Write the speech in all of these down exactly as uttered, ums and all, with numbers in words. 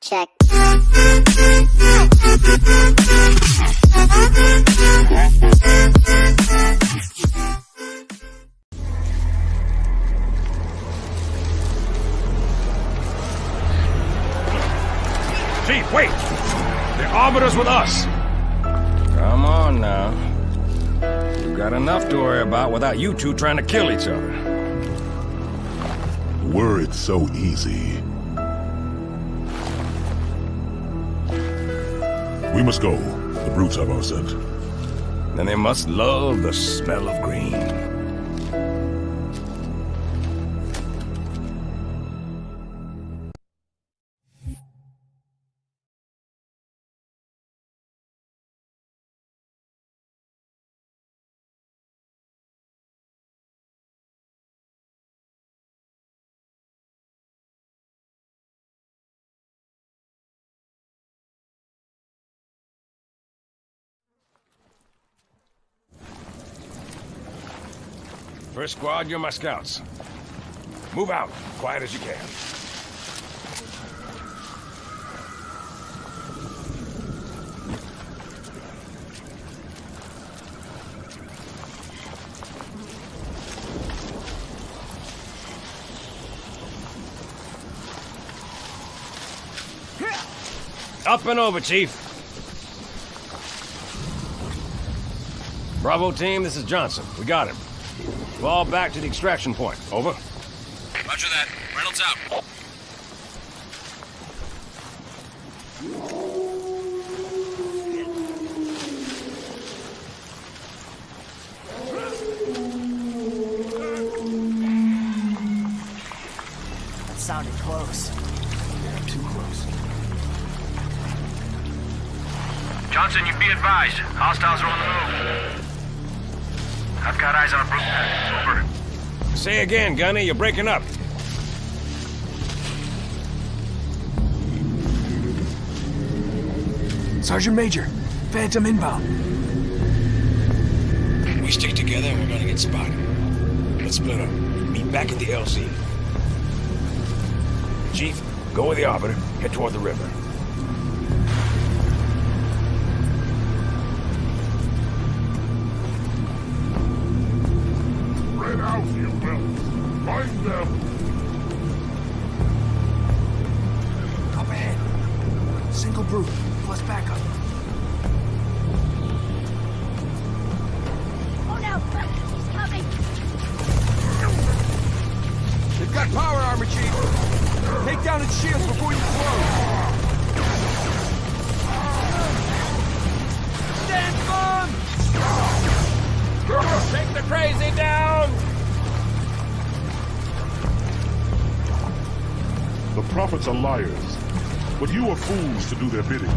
check. Chief, wait! The Arbiter's with us! Come on now. We've got enough to worry about without you two trying to kill each other. Were it so easy. We must go. The brutes have our scent. Then they must love the smell of green. First squad, you're my scouts. Move out, quiet as you can. Up and over, Chief. Bravo team, this is Johnson. We got him. Fall back to the extraction point. Over. Roger that. Reynolds out. That sounded close. Yeah, too close. Johnson, you be advised. Hostiles are on the move. I've got eyes on a brute pad. Over. Say again, Gunny. You're breaking up. Sergeant Major, Phantom inbound. We stick together and we're gonna get spotted. Let's split up. Meet back at the L Z. Chief, go with the Arbiter. Head toward the river. Spread out, you fellas. Find them. Up ahead. Single brute, plus backup. Oh no! He's coming! They've got power armor, Chief. Take down its shields before you close. Stand firm! Take the crazy down! The prophets are liars, but you are fools to do their bidding.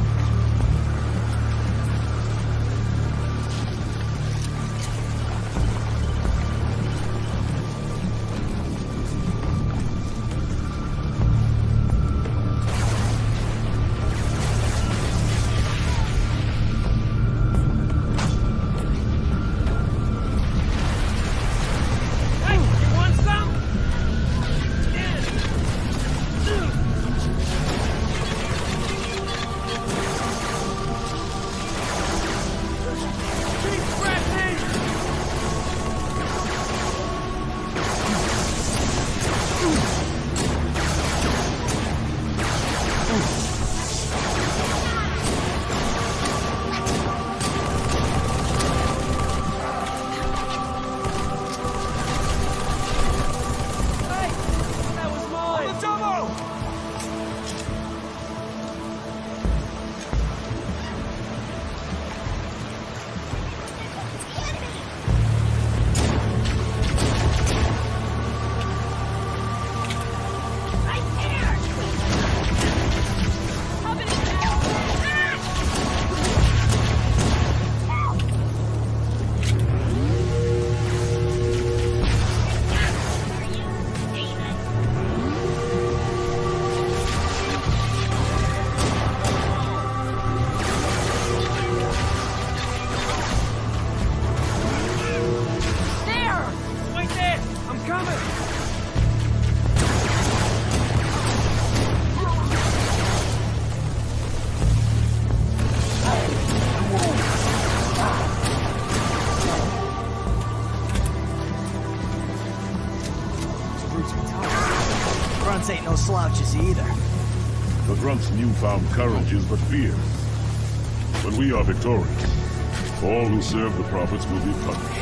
flinches either. The Grunt's newfound courage is but fear. When we are victorious, all who serve the prophets will be punished.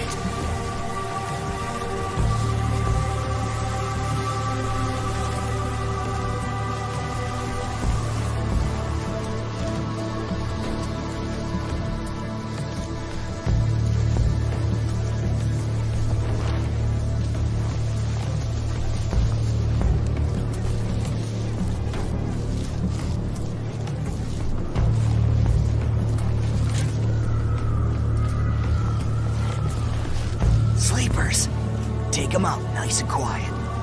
Sleepers. Take them out nice and quiet.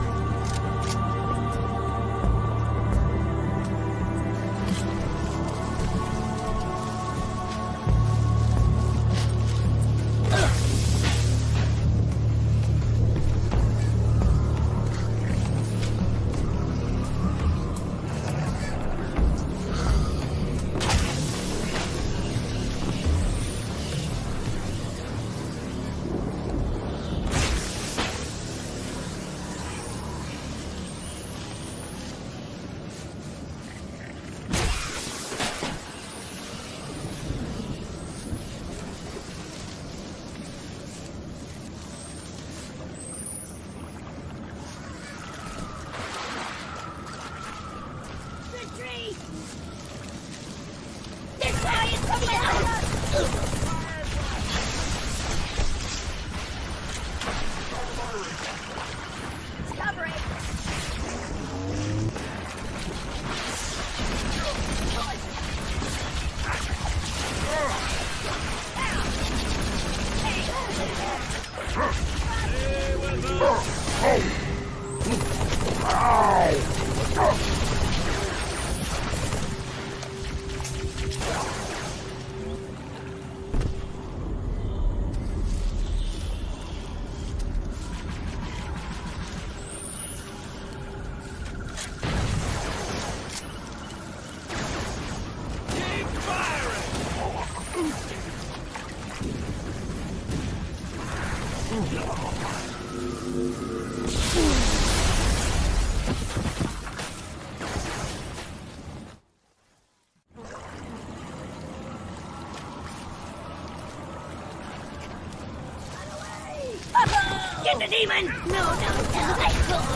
Get the demon! No, no, no, let go!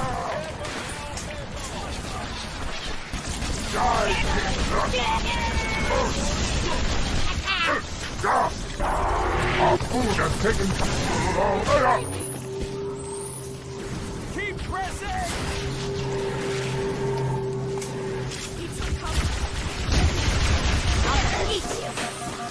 Our food has taken... Keep pressing! I'll eat you!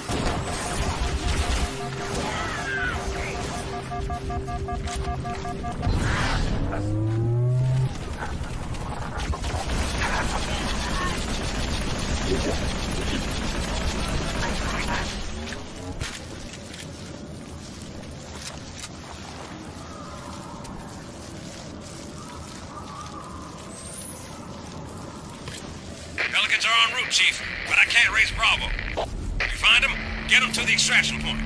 Pelicans are en route, Chief, but I can't raise Bravo. You find them, get them to the extraction point.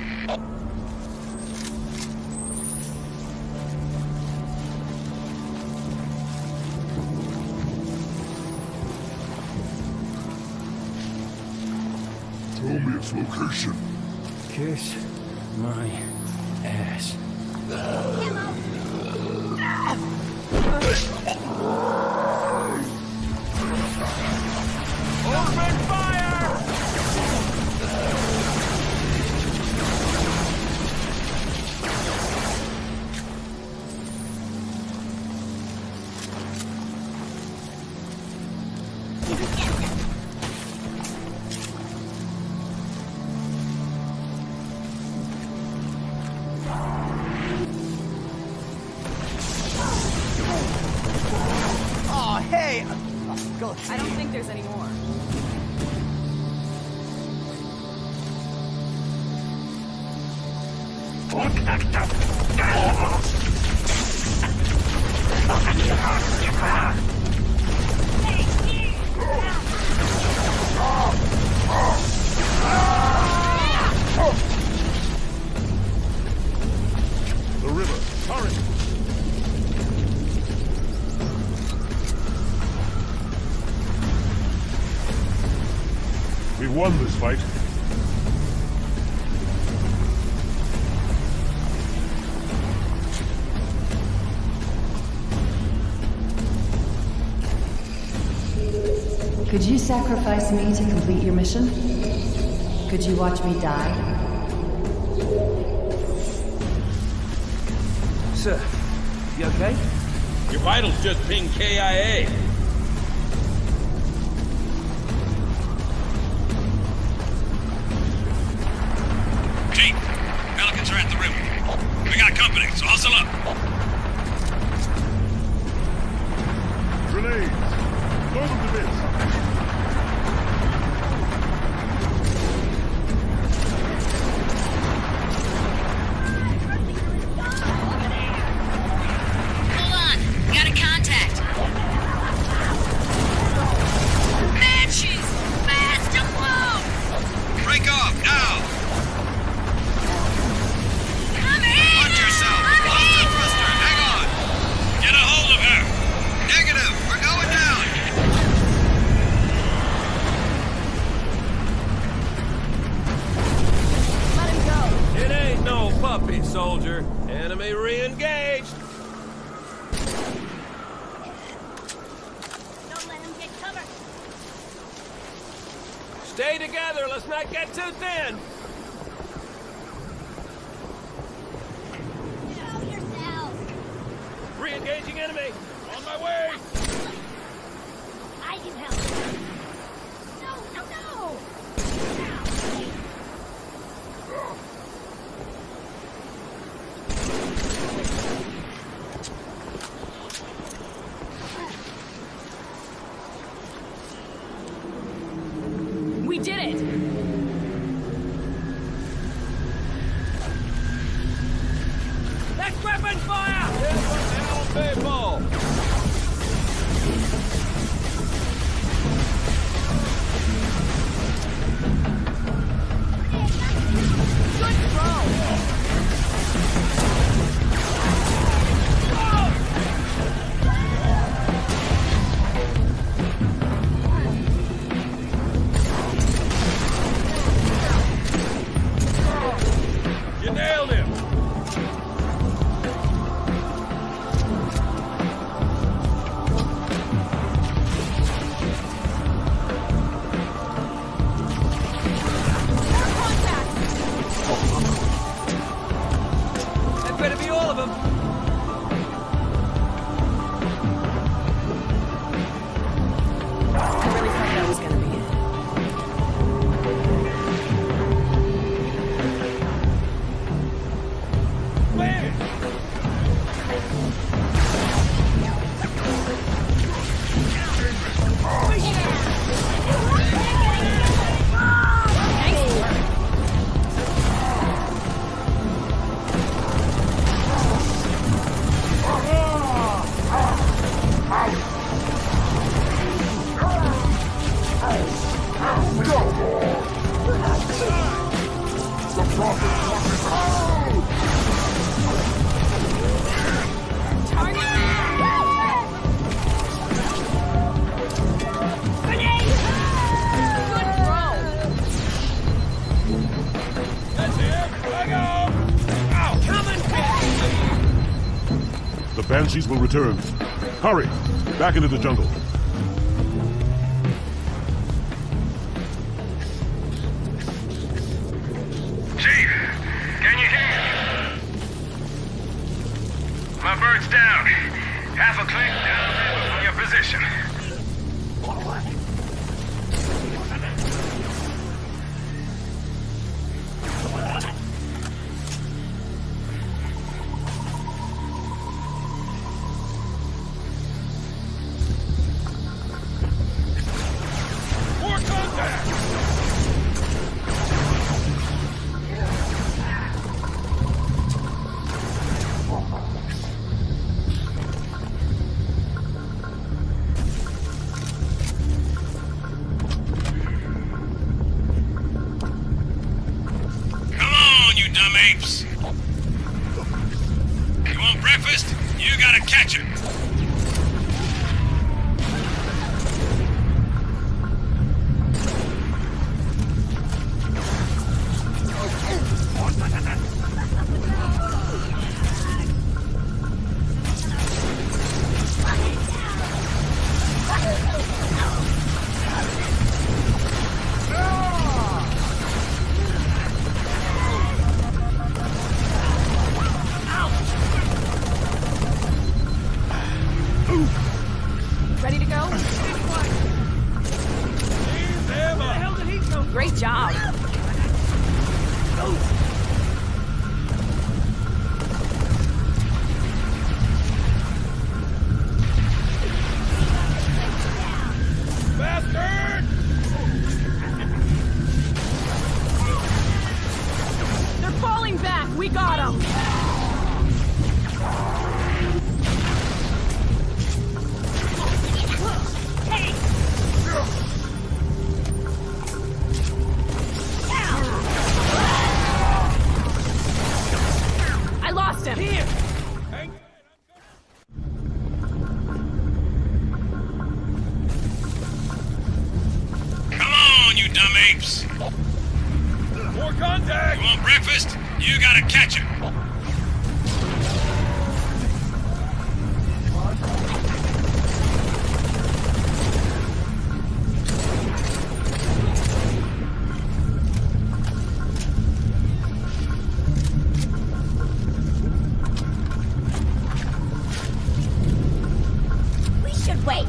Tell me its location. Kiss my ass. Open fire! Oh, hey! Oh, go I don't think there's any more. The river, hurry! We've won this fight. Could you sacrifice me to complete your mission? Could you watch me die? Sir, you okay? Your vitals just pinged K I A. Chief, Pelicans are at the river. We got company, so hustle up. Grenades! Blow them to bits! Hold on. Got a contact. Banshees! Fast and low! Break off, now! Come in! Watch yourself! Come Lost the in! thruster, hang on! Get a hold of her! Negative, we're going down! Let him go. It ain't no puppy, soldier. Enemy re-engaged. Don't let him get cover. Stay together, let's not get too thin. Show yourselves. Re-engaging enemy. On my way. I can help. No, no, no! We did it! Next weapon fire! This one down, people! Good throw! You nailed him! That better be all of them. I really thought that was gonna be it. The Banshees will return. Hurry! Back into the jungle. Chief, can you hear me? My bird's down. Half a click downriver from your position. More contact! Come on, you dumb apes! You want breakfast? You gotta catch it! Nice job. Bastard! They're falling back. We got them. Hey! I lost him. Here! Come on, you dumb apes! More contact! You want breakfast? You gotta catch him! We should wait.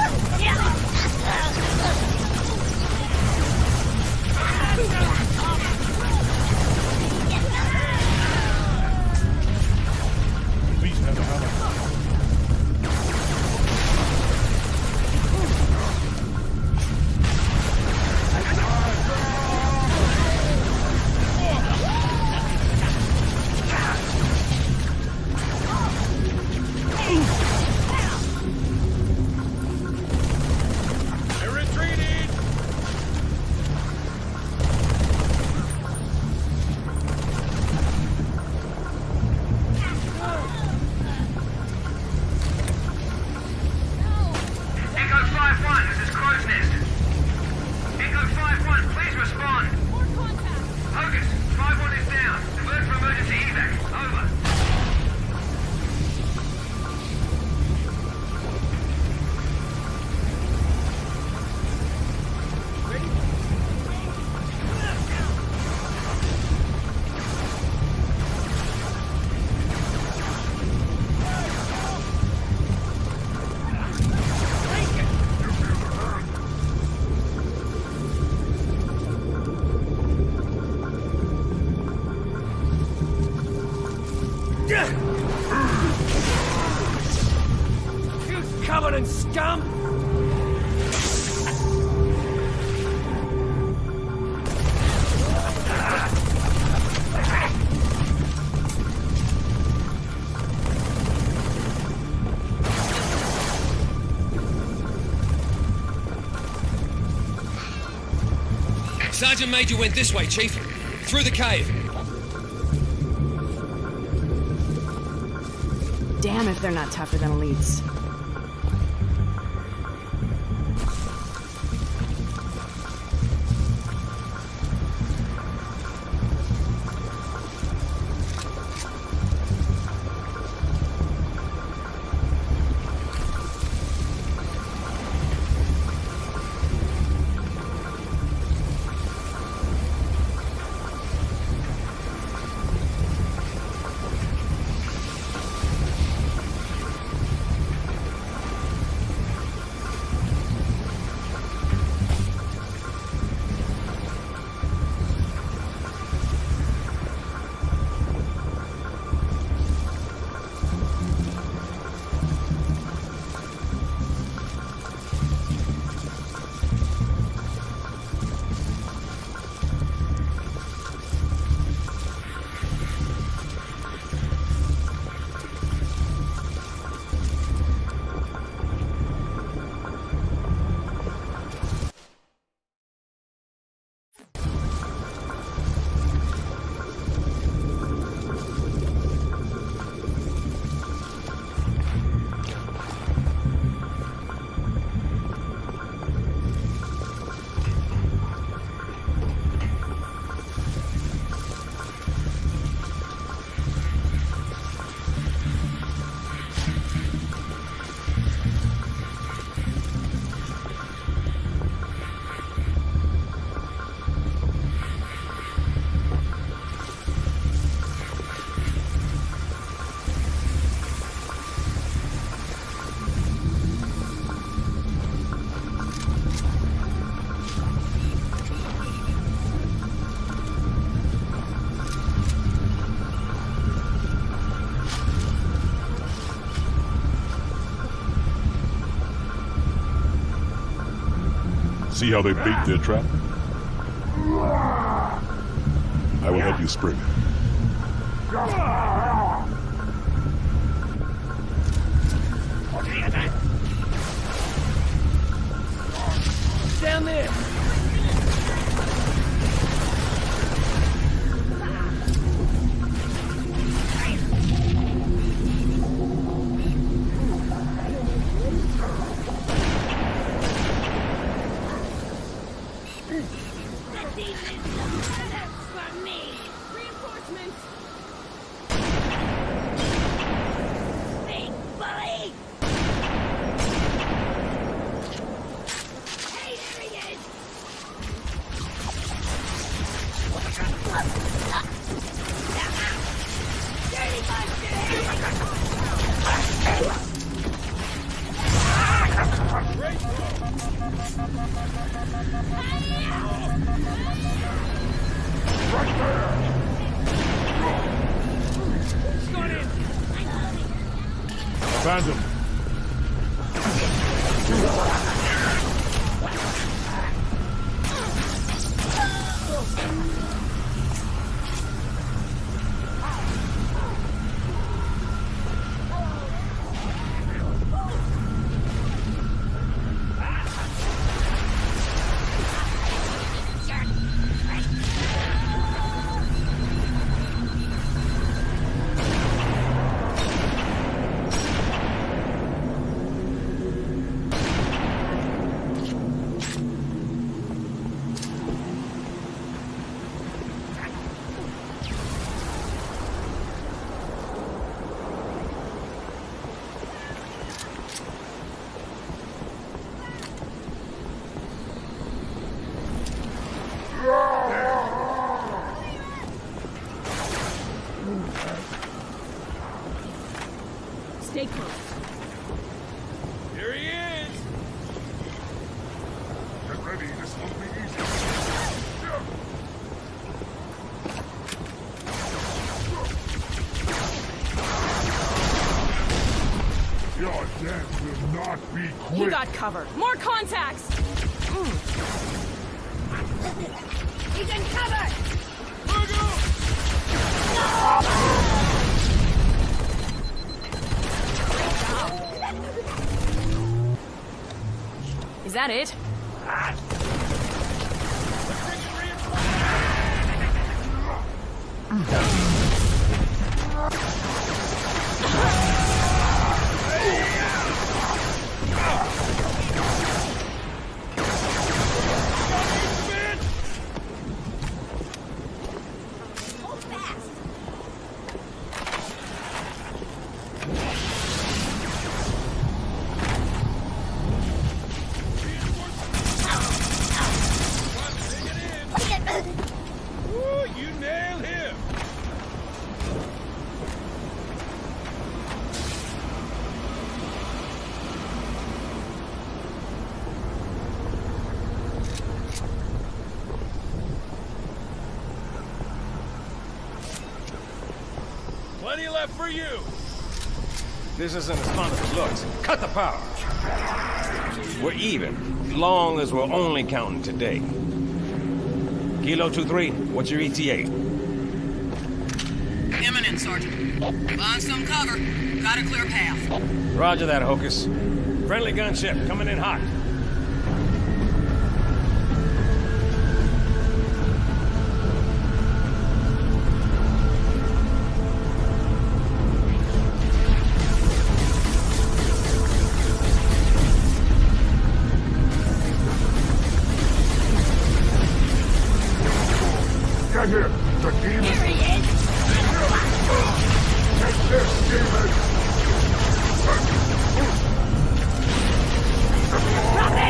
Please have a hammer. They're retreating! Echo five one, this is Crow's Nest. Echo five one, please respond. Hocus, five one is down. Divert for emergency evac. Over. You covenant scum! Sergeant Major went this way, Chief. Through the cave. Damn if they're not tougher than elites. See how they bait their trap? I will help you spring it. Down there! Found him. Stay close. Here he is! Get ready, this won't be easy. Your death will not be quick. He got cover. More contacts! Mm. He's in cover! Is that it? Plenty left for you! This isn't as fun as it looks. Cut the power! We're even, as long as we're only counting today. Kilo two three, what's your E T A? Imminent, Sergeant. Find some cover. Got a clear path. Roger that, Hocus. Friendly gunship, coming in hot. Get here! The demon! Here he is! Take this, demon! Drop it!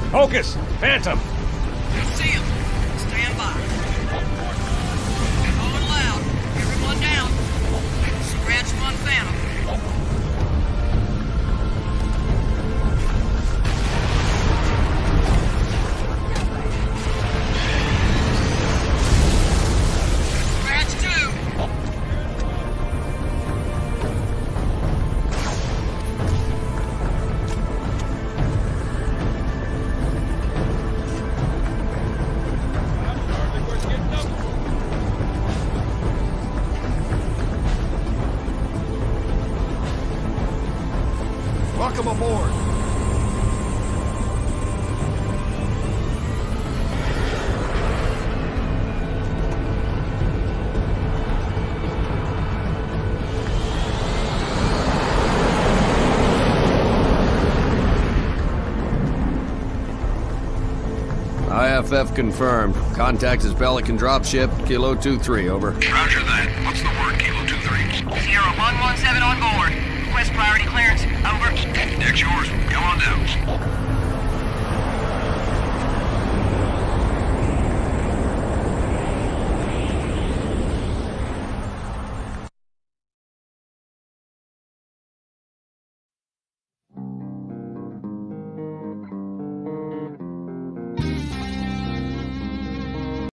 Hocus! Phantom! See him. Stand by. Calling loud. Everyone down. Scratch one Phantom. Scratch two. Welcome aboard. I F F confirmed. Contact is Pelican dropship, Kilo two three, over. Roger that. What's the word, Kilo two three? Sierra one one seven on board. Request priority clearance. Over. Deck's yours. Come on down.